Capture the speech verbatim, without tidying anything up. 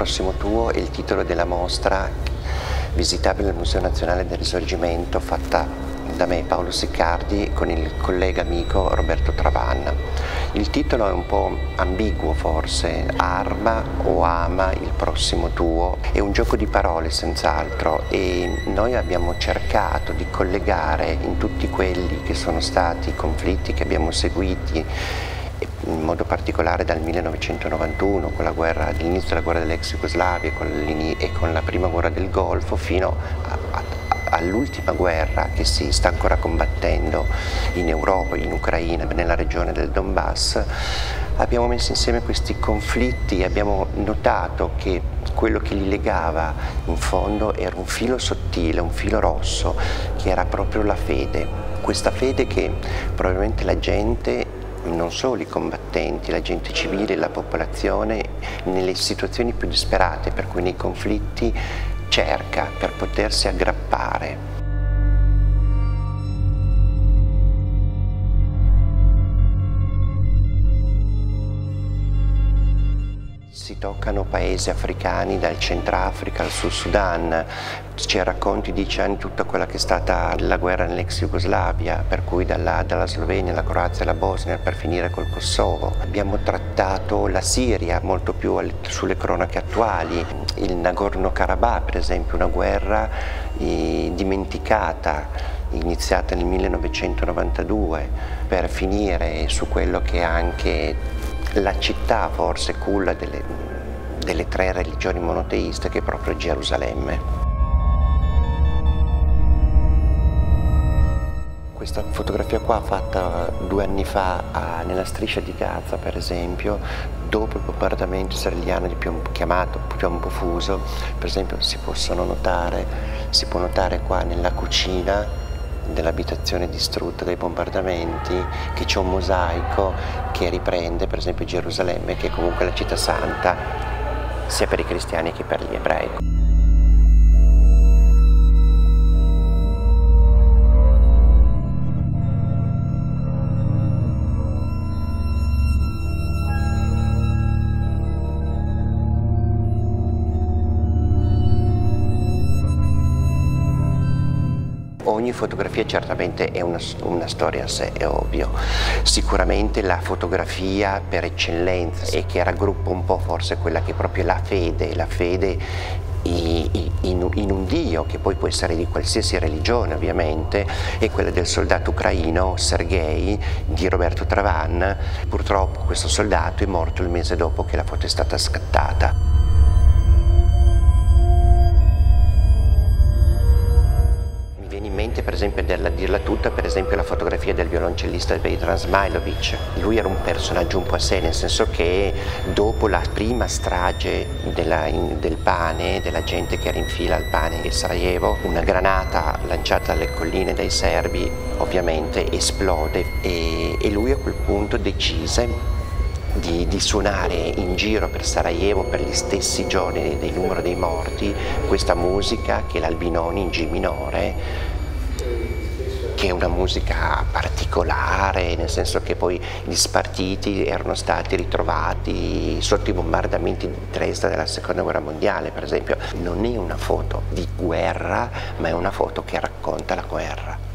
prossimo tuo è il titolo della mostra visitabile al Museo Nazionale del Risorgimento, fatta da me, Paolo Siccardi, con il collega amico Roberto Travanna. Il titolo è un po' ambiguo forse, Arma o ama il prossimo tuo, è un gioco di parole senz'altro, e noi abbiamo cercato di collegare in tutti quelli che sono stati i conflitti che abbiamo seguiti, in modo particolare dal millenovecentonovantuno, con la guerra, all'inizio della guerra dell'ex Jugoslavia e con la prima guerra del Golfo, fino a, a, all'ultima guerra che si sta ancora combattendo in Europa, in Ucraina, nella regione del Donbass. Abbiamo messo insieme questi conflitti e abbiamo notato che quello che li legava in fondo era un filo sottile, un filo rosso, che era proprio la fede. Questa fede che probabilmente la gente, non solo i combattenti, la gente civile, la popolazione, nelle situazioni più disperate, per cui nei conflitti, cerca per potersi aggrappare. Si toccano paesi africani, dal Centrafrica al Sud Sudan, ci racconti dieci anni tutta quella che è stata la guerra nell'ex Jugoslavia, per cui dalla, dalla Slovenia, la Croazia e la Bosnia, per finire col Kosovo. Abbiamo trattato la Siria molto più sulle cronache attuali, il Nagorno-Karabakh per esempio, una guerra eh, dimenticata, iniziata nel millenovecentonovantadue, per finire su quello che è anche la città forse culla delle, delle tre religioni monoteiste, che è proprio Gerusalemme. Questa fotografia qua, fatta due anni fa a, nella striscia di Gaza per esempio, dopo il bombardamento israeliano di Piombo, chiamato Piombo Fuso, per esempio si possono notare, si può notare qua nella cucina dell'abitazione distrutta dai bombardamenti, che c'è un mosaico che riprende per esempio Gerusalemme, che è comunque la città santa sia per i cristiani che per gli ebrei. Ogni fotografia certamente è una, una storia a sé, è ovvio. Sicuramente la fotografia per eccellenza, e che raggruppa un po' forse quella che è proprio la fede, la fede in, in un Dio, che poi può essere di qualsiasi religione ovviamente, è quella del soldato ucraino Sergei di Roberto Travanna. Purtroppo questo soldato è morto il mese dopo che la foto è stata scattata. Per esempio, a dirla tutta, per esempio la fotografia del violoncellista Vedran Smailovic. Lui era un personaggio un po' a sé, nel senso che dopo la prima strage della, in, del pane, della gente che era in fila al pane di Sarajevo, una granata lanciata dalle colline dai serbi ovviamente esplode, e, e lui a quel punto decise Di, di suonare in giro per Sarajevo per gli stessi giorni del numero dei morti questa musica che è l'Albinoni in G minore, che è una musica particolare, nel senso che poi gli spartiti erano stati ritrovati sotto i bombardamenti di Dresda della seconda guerra mondiale per esempio. Non è una foto di guerra, ma è una foto che racconta la guerra.